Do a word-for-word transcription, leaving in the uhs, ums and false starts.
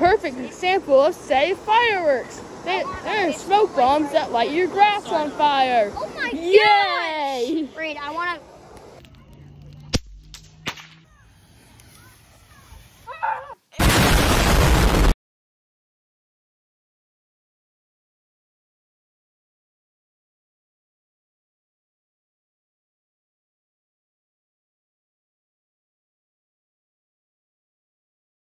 perfect example of, say, fireworks. They, they're smoke bombs that light your grass on fire. Oh my Yeah! God!